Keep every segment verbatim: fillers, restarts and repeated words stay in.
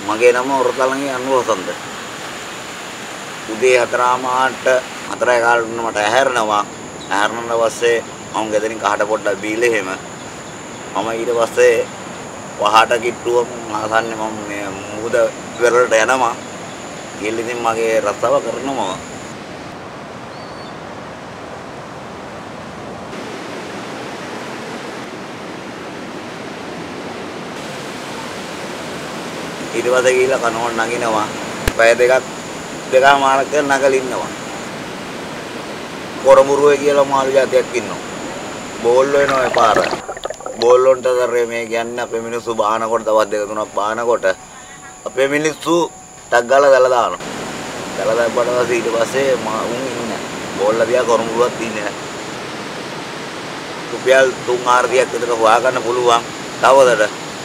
මගේ නම ඔරතලන්ගේ අනුවසන්ත. උදේ හතරමාරට හතරයි කාලට මට ඇහැරෙනවා. ඇහැරෙනාට පස්සේ මම ගෙදරින් කහට පොඩ්ඩක් බීලා එහෙම. මම ඊට පස්සේ වහට කිට්ටුව ආසන්නේ මම මේ මුහුද වෙරළට යනවා. ගිහින් ඉතින් මගේ රස්සාව කරනවා. ඊට පස්සේ ගිහිල්ලා කනෝන් නගිනවා. පැය දෙකක් දෙකමාරක් නගලා ඉන්නවා. කොරමුරුවේ කියලා මාළු జాතියක් ඉන්නවා. බෝල් වෙනවා ඒ පාර. බෝල් වලට දරේ මේ කියන්නේ අපේ මිනිස්සු බානකොට දවස් දෙක තුනක් බානකොට අපේ මිනිස්සු ටක් ගාලා දැල දානවා. දැල දැම්මට පස්සේ ඊට පස්සේ උන් ඉන්නේ. බෝල් දිහා කොරමුරුවක් තින්නේ නැහැ. රුපියල් තුන් හාරසියක් විතර හොයාගන්න පුළුවන් දවසට.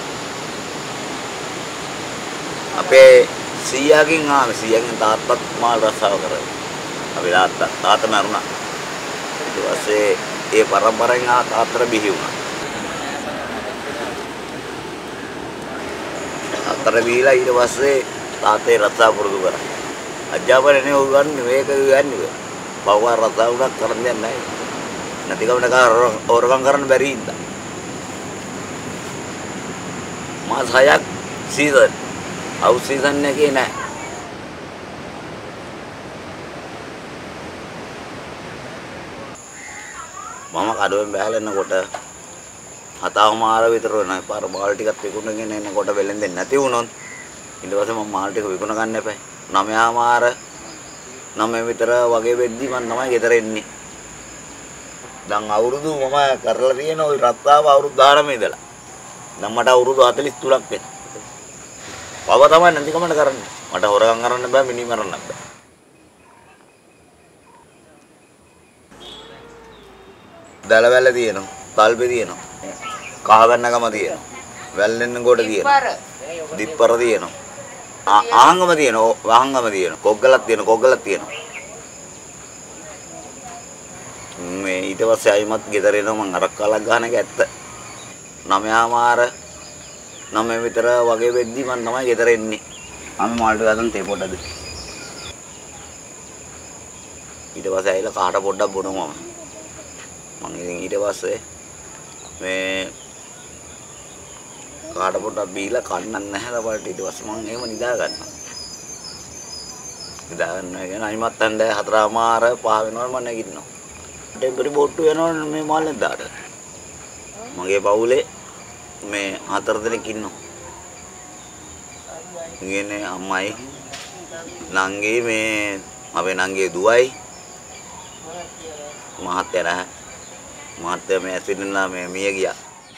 අපේ සීයාගෙන් ආවේ සීයාගෙන් තාත්තත් මාල් රස්සාව කරා. අපේ තාත්තා තාත්තා මරුණා. ඊට පස්සේ ඒ පරම්පරෙන් ආ තාත්තට බිහි වුණා. තාත්තට බිහිලා ඊට පස්සේ තාත්තේ රස්සාව පුරුදු කරා. අජාපරනේ උගන්නේ මේක කියන්නේ. පවුවා රස්සාව උනක් කරන්න දෙන්නේ නැහැ. නැති කමන කාර ඕරගම් කරන්න බැරි ඉඳා. මාස හයක් සීසන් අවුස් සීසන් එකේ නෑ. මම කඩුවෙන් බහැලෙනකොට හතවමාර විතර වෙනවා. පාර මාල් ටිකත් විකුණගෙන එනකොට වෙලෙන් දෙන්නේ නැති වුණොත් ඊට පස්සේ මම මාල් ටික විකුණ ගන්න එපා. නවයමාර නවය විතර වගේ වෙද්දි මම තමයි ගෙදර එන්නේ. දැන් අවුරුදු මම කරලා තියෙන ওই රත්තාව අවුරුදු දහනවය ඉඳලා. දැන් මට අවුරුදු හතළිස් තුනක් වෙනවා. පව තමයි නැති කමන්න කරන්නේ. මට හොරගම් කරන්න බෑ මිනි මරන්න බෑ. දලවැල තියෙනවා, තල්පේ තියෙනවා. කහගන්නකම තියෙනවා. වැල්ලෙන්න කොට තියෙනවා. දිප්පර තියෙනවා. ආහංගම තියෙනවා, වහංගම තියෙනවා. කොග්ගලක් තියෙනවා, කොග්ගලක් තියෙනවා. මේ ඊට පස්සේ ආයිමත් ගෙදර එනවා මං අරක් කාලක් ගහන එක ඇත්ත. නවයමාර නවය විතර වගේ වෙද්දි මම තමයි ගෙදර එන්නේ. මම මාල්ට ගන්න තේ පොඩ්ඩද. ඊට පස්සේ ඇවිල්ලා කාට පොඩ්ඩක් බොනවා මම. මම ඉතින් ඊට පස්සේ මේ කාට පොඩ්ඩක් බීලා කන්නත් නැහැ ළපට ඊට පස්සේ මම එහෙම නිදා ගන්නවා. නිදා ගන්නවා කියන අනිමත් හන්දෑ හතරමාර පහ වෙනවල් මම නැගිටිනවා. ටෙම්පරි බෝට්ටු යනවනේ මේ මාළෙන් දාට. මගේ පවුලේ මේ හතර දෙනෙක් ඉන්නවා. ඉන්නේ අම්මයි නංගි මේ අපේ නංගිගේ දුවයි මහත්තයා නැහැ. මහත්තයා මේ ඇසිඩන්ලා මේ මිය ගියා.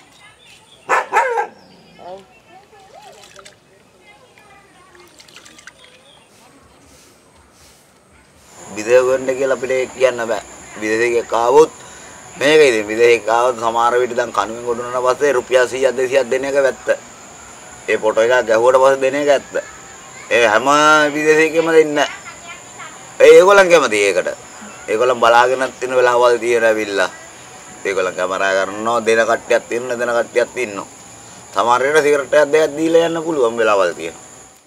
විදේශ ගන්න කියලා අපිට කියන්න බෑ. විදේශයක කාවොත් මේක ඉතින් විදේශයක ආවොත් සමහර විට දැන් කණුවෙන් ගොඩනන පස්සේ රුපියල් සීයක් දෙසීයක් දෙන එක වැත්ත. ඒ ෆොටෝ එක ගැහුවට පස්සේ දෙන එක ඇත්ත. ඒ හැම විදේශයකම දෙන්නේ නැහැ. ඒ ඒගොල්ලන් කැමති ඒකට. ඒගොල්ලන් බලාගෙන තියෙන වෙලාවල් තියෙන ඇවිල්ලා. ඒගොල්ලන් කැමරා කරනවා දෙන කට්ටියක් තියෙන දෙන කට්ටියක් ඉන්නවා. සමහර වෙලාවට සිගරට් එකක් දෙකක් දීලා යන්න පුළුවන් වෙලාවල් තියෙනවා.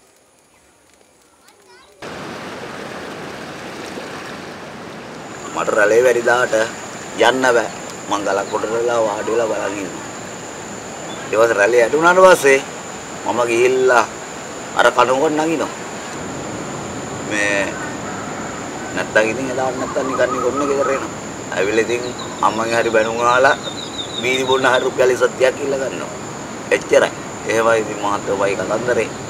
මට රැළේ වැඩි දාට යන්න බෑ. මං ගලක් කොටලා වාඩි වෙලා බලන් ඉන්නවා. ඊට පස්සේ රැළේ ඇට උනාට පස්සේ මම ගිහිල්ලා අර කණුවකට නගිනවා. මේ නැත්තම් ඉතින් එදාට නැත්තම් නිකන් නිකන් ගෙදර එනවා. ඇවිල්ලා ඉතින් අම්මගේ හරි බැනුම් අහලා බීරි බොන්න හරි රුපියල් සත්‍යයක් ඉල්ල ගන්නවා. එච්චරයි. එහෙමයි ඉතින් මහත්තයෝයි කතන්දරේ.